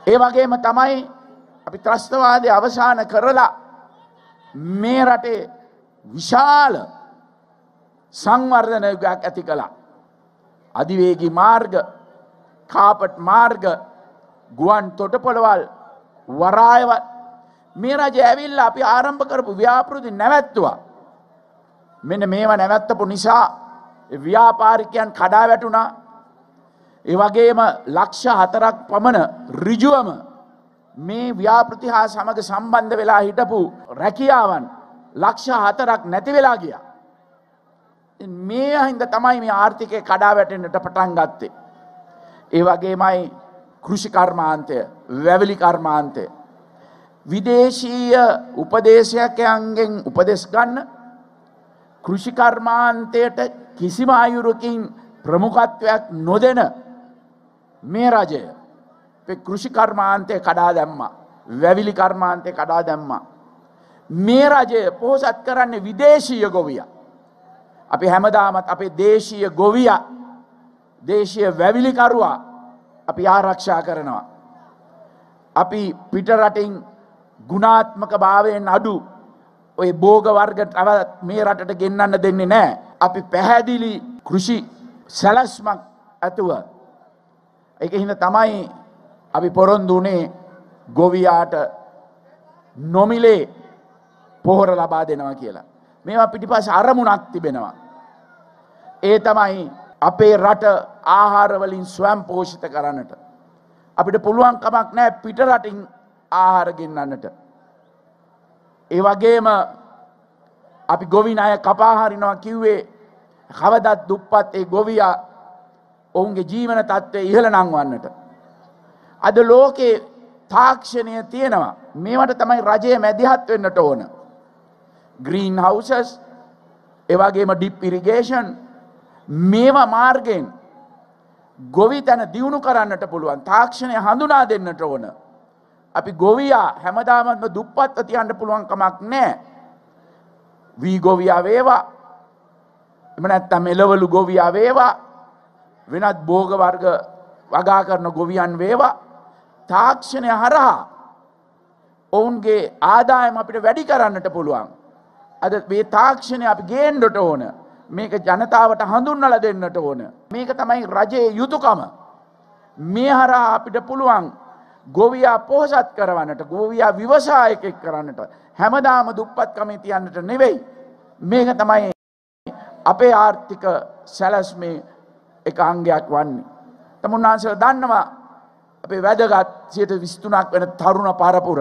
ඒ වගේම තමයි අපි ත්‍රස්තවාදය අවසන් කරලා මේ රටේ විශාල සංවර්ධනයක් ඇති කළා. අධිවේගී මාර්ග, කාපට් මාර්ග, ගුවන් තොටුපළවල්, වරායවල් මේ රජය ඇවිල්ලා අපි ආරම්භ කරපු ව්‍යාපෘති නැවැත්තුවා. මෙන්න මේවා නැවැත්තපු නිසා ව්‍යාපාරිකයන් කඩා වැටුණා. ඒ වගේම ලක්ෂ 4ක් පමණ ඍජුවම මේ ව්‍යාපෘති හා සමග සම්බන්ධ වෙලා හිටපු රැකියාවන් ලක්ෂ 4ක් නැති වෙලා ගියා. මේ හින්දා තමයි මේ ආර්ථිකය කඩා වැටෙන්නට පටන් ගත්තේ. ඒ වගේමයි කෘෂි කර්මාන්තය, වැවිලි කර්මාන්තය විදේශීය උපදේශකයන්ගෙන් උපදෙස් ගන්න කෘෂි කර්මාන්තයට කිසිම ආයුරකින් ප්‍රමුඛත්වයක් නොදෙන මේ රජය කෘෂි කර්මාන්තය කඩා දැම්මා. වැවිලි කර්මාන්තය කඩා දැම්මා. මේ රජය පොහොසත් කරන්නේ විදේශීය ගොවියා. අපි හැමදාමත් අපේ දේශීය ගොවියා, දේශීය වැවිලිකරුවා අපි ආරක්ෂා කරනවා. අපි පිට රටින් ගුණාත්මක භාවයෙන් අඩු ඔය භෝග වර්ග මේ රටට ගෙන්නන්න දෙන්නේ නැහැ. අපි පැහැදිලි කෘෂි සැලැස්මක් ඇතුව ඒක හින්දා තමයි අපි පොරොන්දු වුණේ ගොවියාට නොමිලේ පොහොර ලබා දෙනවා කියලා. මේවා පිටිපස්සේ අරමුණක් තිබෙනවා. ඒ තමයි අපේ රට ආහාර වලින් ස්වයං පෝෂිත කරන්නට. අපිට පුළුවන් කමක් නැහැ පිට රටින් ආහාර ගෙන්නන්නට. ඒ වගේම අපි ගොවි ණය කපා හරිනවා කිව්වේ කවදත් දුප්පත් ඒ ගොවියා ඔවුන්ගේ ජීවන තත්ත්වය ඉහළ නංවන්නට. අද ලෝකේ තාක්ෂණය තියෙනවා. මේවට තමයි රජය මැදිහත් වෙන්නට ඕන. green houses, ඒ වගේම ඩිප් ඉරිගේෂන් මේවා මාර්ගයෙන් ගොවිතැන දියුණු කරන්නට පුළුවන්. තාක්ෂණය හඳුනා දෙන්නට ඕන. අපි ගොවියා හැමදාමත්ම දුප්පත්ව තියන්න පුළුවන් කමක් නැහැ. වී ගොවියා වේවා, එහෙම නැත්නම් එළවලු ගොවියා වේවා, වෙනත් භෝග වර්ග වගා කරන ගොවියන් වේවා, තාක්ෂණය හරහා ඔවුන්ගේ ආදායම අපිට වැඩි කරන්නට පුළුවන්. අද මේ තාක්ෂණය අපි ගේන්නට ඕන. මේක ජනතාවට හඳුන්වලා දෙන්නට ඕන. මේක තමයි රජයේ යුතුයකම. මේ හරහා අපිට පුළුවන් ගොවියා පොහොසත් කරවන්නට, ගොවියා ව්‍යවසායකෙක් කරන්නට, හැමදාම දුප්පත්කමේ තියන්නට නෙවෙයි. මේක තමයි අපේ ආර්ථික සැලැස්මේ එක අංගයක් වන්නේ. තමුන්නාන්සලා දන්නවා අපේ වැදගත් 23ක් වෙන තරුණ පරපුර.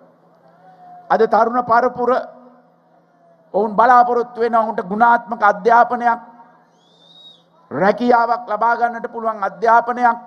අද තරුණ පරපුර ඔවුන් බලාපොරොත්තු වෙන උන්ට ගුණාත්මක අධ්‍යාපනයක්, රැකියාවක් ලබා ගන්නට පුළුවන් අධ්‍යාපනයක්,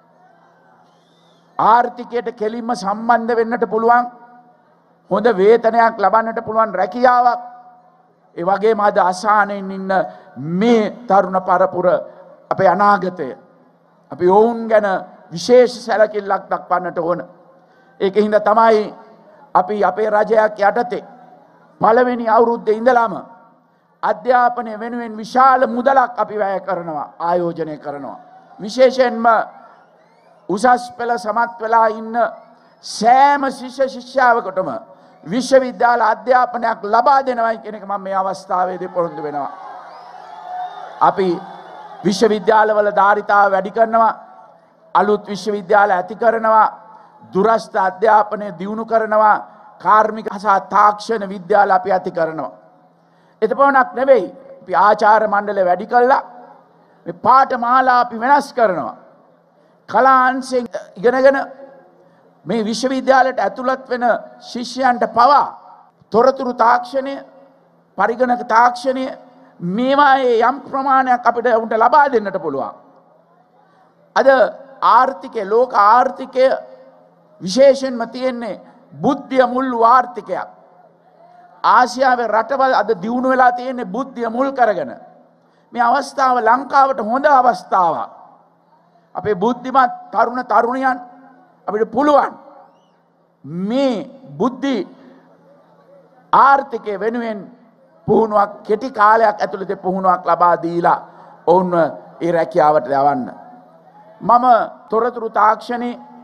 ආර්ථිකයට කෙලින්ම සම්බන්ධ වෙන්නට පුළුවන් හොඳ වේතනයක් ලබන්නට පුළුවන් රැකියාවක්. ඒ වගේම අද අසහනෙන් ඉන්න මේ තරුණ පරපුර අපේ අනාගතය. අපි ඔවුන් ගැන විශේෂ සැලකිල්ලක් දක්වන්නට ඕන. ඒකින්ද තමයි අපි අපේ රජයක් යටතේ පළවෙනි අවුරුද්දේ ඉඳලාම අධ්‍යාපනය වෙනුවෙන් විශාල මුදලක් අපි වැය කරනවා, ආයෝජනය කරනවා. විශේෂයෙන්ම උසස් පෙළ සමත් වෙලා ඉන්න සෑම ශිෂ්‍ය ශිෂ්‍යාවකටම විශ්වවිද්‍යාල අධ්‍යාපනයක් ලබා දෙනවයි කියන එක මම මේ අවස්ථාවේදී පොරොන්දු වෙනවා. අපි විශ්වවිද්‍යාලවල ධාරිතාව වැඩි කරනවා, අලුත් විශ්වවිද්‍යාල ඇති කරනවා, දුරස්ථ අධ්‍යාපනය දියුණු කරනවා, කාර්මික සහ තාක්ෂණ විද්‍යාල අපි ඇති කරනවා. එතපමණක් නෙවෙයි, අපි ආචාර්ය මණ්ඩලය වැඩි කළා, මේ පාඨමාලා අපි වෙනස් කරනවා. කලා අංශයෙන් ඉගෙනගෙන මේ විශ්වවිද්‍යාලයට ඇතුළත් වෙන ශිෂ්‍යයන්ට පවා තොරතුරු තාක්ෂණය, පරිගණක තාක්ෂණය මේවායේ යම් ප්‍රමාණයක් අපිට උන්ට ලබා දෙන්නට පුළුවන්. අද ආර්ථිකය, ලෝක ආර්ථිකය විශේෂයෙන්ම තියෙන්නේ බුද්ධිය මුල් ආර්ථිකයක්. ආසියාවේ රටවල් අද දියුණු වෙලා තියෙන්නේ බුද්ධිය මුල් කරගෙන. මේ අවස්ථාව ලංකාවට හොඳ අවස්ථාවක්. අපේ බුද්ධිමත් තරුණ තරුණියන් අපිට පුළුවන් මේ බුද්ධි ආර්ථිකය වෙනුවෙන් පුහුණුවක් කෙටි කාලයක් ඇතුළත පුහුණුවක් ලබා දීලා ඔවුන්ව ඒ රැකියාවට යවන්න. මම තොරතුරු තාක්ෂණේ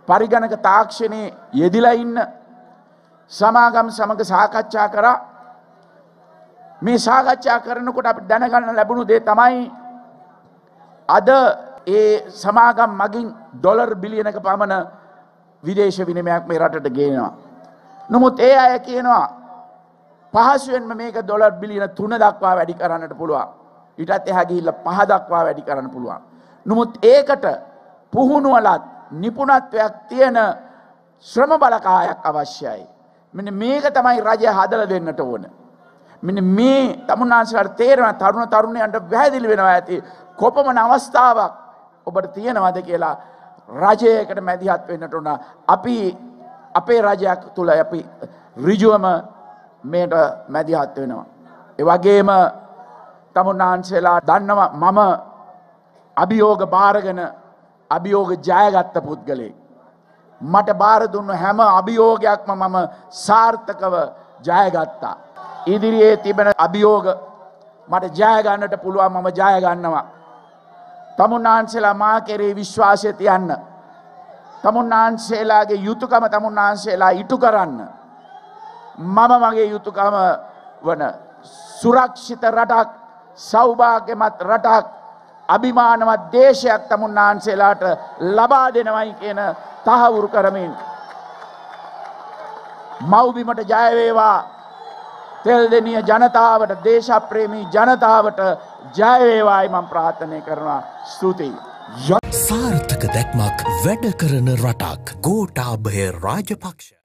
පරිගණක තාක්ෂණයේ යෙදිලා ඉන්න සමාගම් සමග සාකච්ඡා කරා. මේ සාකච්ඡා කරනකොට අපිට දැනගන්න ලැබුණු දේ තමයි අද ඒ සමාගම් මගින් ඩොලර් බිලියනක පමණ විදේශ විනිමයක් මේ රටට ගේනවා. නමුත් ඒ අය කියනවා පහසුවෙන්ම මේක ඩොලර් බිලියන 3 දක්වා වැඩි කරන්නට පුළුවන්. ඊටත් එහා ගිහිල්ලා 5 දක්වා වැඩි කරන්න පුළුවන්. නමුත් ඒකට පුහුණුවලත් නිපුණත්වයක් තියෙන ශ්‍රම බලකායක් අවශ්‍යයි. මෙන්න මේක තමයි රජය හදලා දෙන්නට ඕන. මෙන්න මේ තමුන්නාන්සලාට තේරෙන තරුණ තරුණියන්ට වැහැදිලි වෙනවා ඇති කොපමණ අවස්ථාවක් ඔබට තියෙනවද කියලා රජයකට මැදිහත් වෙන්නට ඕන. අපි අපේ රජයක් තුල අපි ඍජුවම මේට මැදිහත් වෙනවා. ඒ වගේම තමුන්නාන්සලා දන්නවා මම අභියෝග බාරගෙන අභියෝග ජයගත්ත පුද්ගලෙක්. මට බාර දුන්න හැම අභියෝගයක්ම මම සාර්ථකව ජයගත්තා. ඉදිරියේ තිබෙන අභියෝග මට ජය ගන්නට පුළුවන් මම ජය ගන්නවා. තමුන්නාන්සලා මා කෙරේ විශ්වාසය තියන්න. තමුන්නාන්සලාගේ යුතුයකම තමුන්නාන්සලා ඉටු කරන්න. මම මගේ යුතුයකම වන සුරක්ෂිත රටක් සෞභාග්‍යමත් රටක් අභිමානවත් දේශයක් තමුන්නාන්සලාට ලබා දෙනවයි කියන තහවුරු කරමින් මව්බිමට ජය වේවා. තෙල්දෙනිය ජනතාවට දේශප්‍රේමී ජනතාවට ජය වේවායි මම ප්‍රාර්ථනා කරනවා. ස්තුතියි. සාර්ථක දැක්මක් වැඩ කරන රටක් ගෝඨාභය රාජපක්ෂ